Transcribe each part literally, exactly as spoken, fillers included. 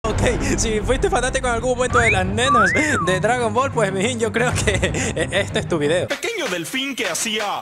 Ok, si fuiste fanático en algún momento de las nenas de Dragon Ball, pues mijín, yo creo que este es tu video. Pequeño delfín que hacía...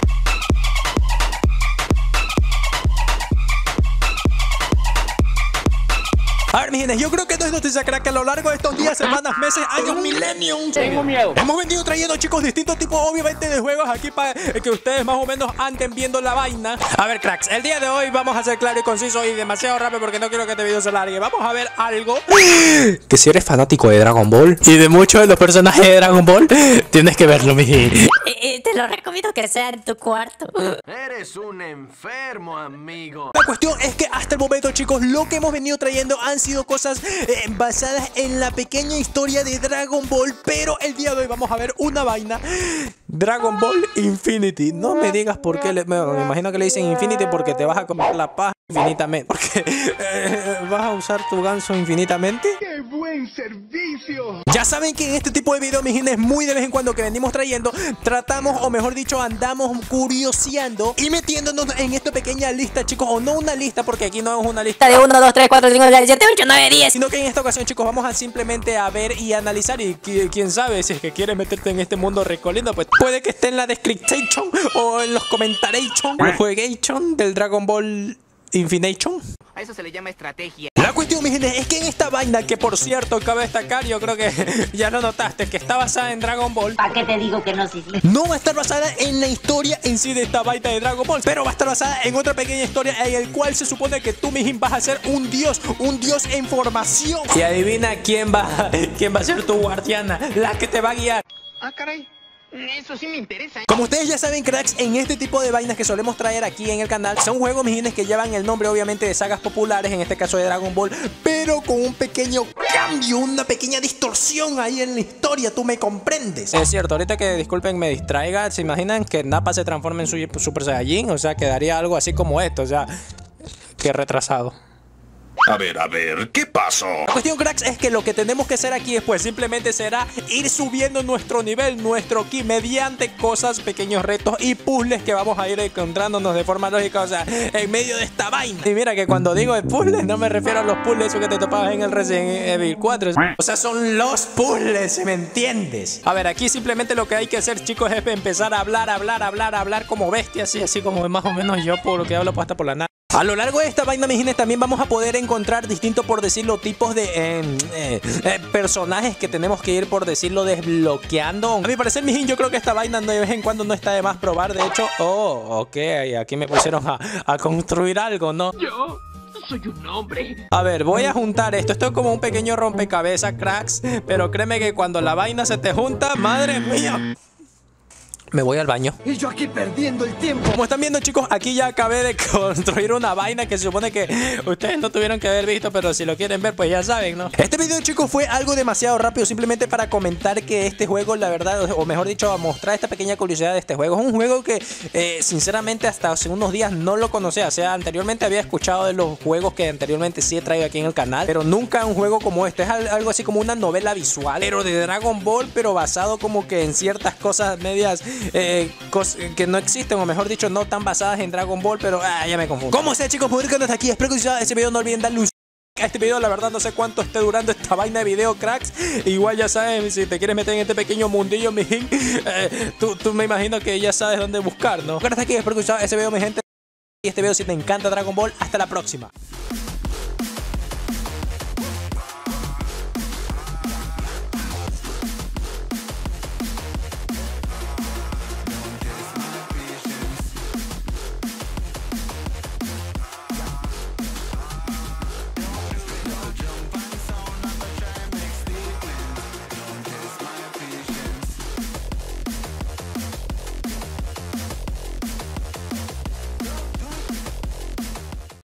A ver, mijines, yo creo que todo esto te sacará que a lo largo de estos días, semanas, meses, años, millenniums, tengo miedo. Hemos venido trayendo, chicos, distintos tipos, obviamente, de juegos aquí para que ustedes más o menos anden viendo la vaina. A ver, cracks, el día de hoy vamos a ser claro y conciso y demasiado rápido porque no quiero que este video se largue. Vamos a ver algo que si eres fanático de Dragon Ball y de muchos de los personajes de Dragon Ball, tienes que verlo, mijín. Y te lo recomiendo que sea en tu cuarto. Eres un enfermo, amigo. La cuestión es que hasta el momento, chicos, lo que hemos venido trayendo han sido cosas eh, basadas en la pequeña historia de Dragon Ball. Pero el día de hoy vamos a ver una vaina: Dragon Ball Infinity. No me digas por qué, le, me, me imagino que le dicen Infinity porque te vas a comer la paja infinitamente. Porque eh, vas a usar tu ganso infinitamente. ¡Qué buen servicio! Ya saben que en este tipo de videos, mis gente, muy de vez en cuando que venimos trayendo, tratamos, o mejor dicho, andamos curioseando y metiéndonos en esta pequeña lista, chicos. O no una lista, porque aquí no es una lista De uno, dos, tres, cuatro, cinco, seis, siete, ocho, nueve, diez. sino que en esta ocasión, chicos, vamos a simplemente a ver y analizar. Y quién sabe, si es que quieres meterte en este mundo recolindo, pues puede que esté en la description o en los comentaration, el juegation del Dragon Ball Infination. A eso se le llama estrategia. La cuestión, mi gente, es que en esta vaina, que por cierto cabe destacar, yo creo que ya lo notaste, que está basada en Dragon Ball. ¿Para qué te digo que no, Cisle? No va a estar basada en la historia en sí de esta vaina de Dragon Ball, pero va a estar basada en otra pequeña historia en el cual se supone que tú, mijín, vas a ser un dios, un dios en formación. Y adivina quién va, quién va a ser tu guardiana, la que te va a guiar. Ah, caray. Eso sí me interesa. Como ustedes ya saben, cracks, en este tipo de vainas que solemos traer aquí en el canal, son juegos, mijines, que llevan el nombre obviamente de sagas populares, en este caso de Dragon Ball, pero con un pequeño cambio, una pequeña distorsión ahí en la historia, tú me comprendes. Es cierto, ahorita que disculpen me distraiga, ¿se imaginan que Nappa se transforma en su Super Saiyajin? O sea, quedaría algo así como esto, o sea, que retrasado. A ver, a ver, ¿qué pasó? La cuestión, cracks, es que lo que tenemos que hacer aquí después simplemente será ir subiendo nuestro nivel, nuestro ki, mediante cosas, pequeños retos y puzzles que vamos a ir encontrándonos de forma lógica, o sea, en medio de esta vaina. Y mira que cuando digo de puzzles no me refiero a los puzzles esos que te topabas en el Resident Evil cuatro, o sea, son los puzzles, si me entiendes. A ver, aquí simplemente lo que hay que hacer, chicos, es empezar a hablar, hablar, hablar, hablar como bestias, así, así como más o menos yo, por lo que hablo, pues hasta por la nada. A lo largo de esta vaina, mis gente, también vamos a poder encontrar distintos, por decirlo, tipos de eh, eh, eh, personajes que tenemos que ir, por decirlo, desbloqueando. A mi parecer, mis gente, yo creo que esta vaina de vez en cuando no está de más probar. De hecho, oh, ok, aquí me pusieron a, a construir algo, ¿no? Yo soy un hombre. A ver, voy a juntar esto. Esto es como un pequeño rompecabezas, cracks. Pero créeme que cuando la vaina se te junta, madre mía, me voy al baño. Y yo aquí perdiendo el tiempo. Como están viendo, chicos, aquí ya acabé de construir una vaina que se supone que ustedes no tuvieron que haber visto, pero si lo quieren ver, pues ya saben, ¿no? Este video, chicos, fue algo demasiado rápido, simplemente para comentar que este juego, la verdad, o mejor dicho, a mostrar esta pequeña curiosidad de este juego. Es un juego que, eh, sinceramente, hasta hace unos días no lo conocía. O sea, anteriormente había escuchado de los juegos que anteriormente sí he traído aquí en el canal, pero nunca un juego como este. Es algo así como una novela visual, pero de Dragon Ball, pero basado como que en ciertas cosas medias Eh, que no existen, o mejor dicho, no tan basadas en Dragon Ball, pero ah, ya me confundo. Como sea, chicos, por ir hasta aquí, espero que les haya ese video. No olviden darle un a este video, la verdad no sé cuánto esté durando esta vaina de video, cracks. Igual ya saben, si te quieres meter en este pequeño mundillo, mi gente, eh, tú, tú me imagino que ya sabes dónde buscar, ¿no? Hasta aquí, espero que les haya ese video, mi gente. Y este video, si te encanta Dragon Ball, hasta la próxima.